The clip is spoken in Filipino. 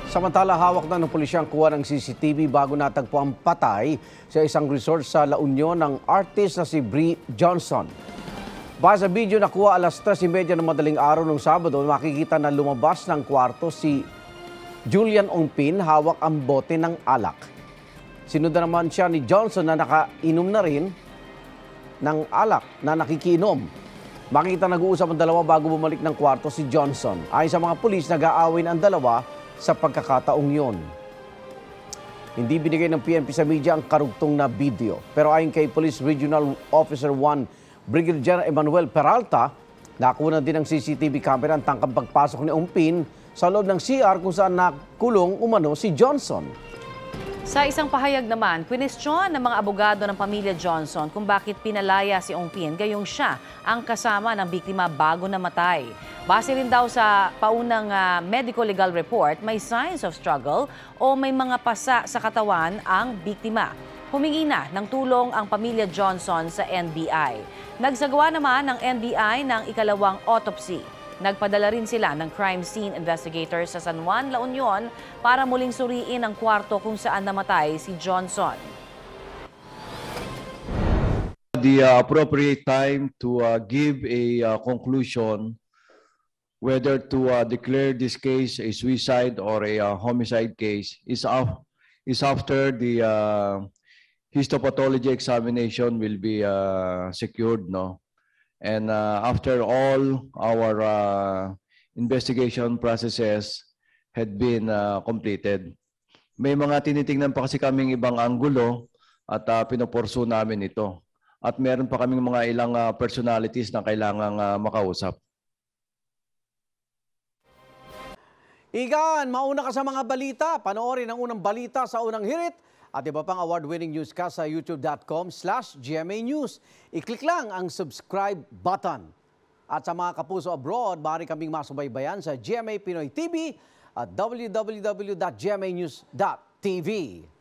Samantala, hawak na ng pulisya ang kuha ng CCTV bago natagpuang patay sa isang resort sa La Union ng artist na si Bree Jonson. Base sa video na kuha alas 3:30 ng madaling araw ng Sabado, makikita na lumabas ng kwarto si Julian Ongpin, hawak ang bote ng alak. Sinundan naman siya ni Johnson na nakainom na rin ng alak na nakikinom. Makikita nag-uusap ang dalawa bago bumalik ng kwarto si Johnson. Ayon sa mga pulis, nag-aawin ang dalawa sa pagkakataong yon. Hindi binigay ng PNP sa media ang karugtong na video. Pero ayon kay Police Regional Officer 1 Brigadier General Emmanuel Peralta, nakuha din ng CCTV camera ang tangkang pagpasok ni Ongpin sa loob ng CR kung saan nakulong umano si Johnson. Sa isang pahayag naman, kwinestyon ng mga abogado ng pamilya Jonson kung bakit pinalaya si Ongpin gayong siya ang kasama ng biktima bago namatay. Base rin daw sa paunang medical legal report, may signs of struggle o may mga pasa sa katawan ang biktima. Humingi na ng tulong ang pamilya Jonson sa NBI. Nagsagawa naman ng NBI ng ikalawang autopsy. Nagpadala rin sila ng crime scene investigators sa San Juan, La Union para muling suriin ang kwarto kung saan namatay si Jonson. The appropriate time to give a conclusion whether to declare this case a suicide or a homicide case is after the histopathology examination will be secured, no? And after all our investigation processes had been completed. May mga tinitingnan pa kasi kaming ibang anggulo at pinoporso namin ito. At meron pa kaming mga ilang personalities na kailangang makausap. Igan, mauna ka sa mga balita. Panoorin ang unang balita sa unang hirit at iba pang award-winning newscast sa youtube.com/GMA News. I-click lang ang subscribe button. At sa mga kapuso abroad, maaari kaming masubaybayan sa GMA Pinoy TV at www.gmanews.tv.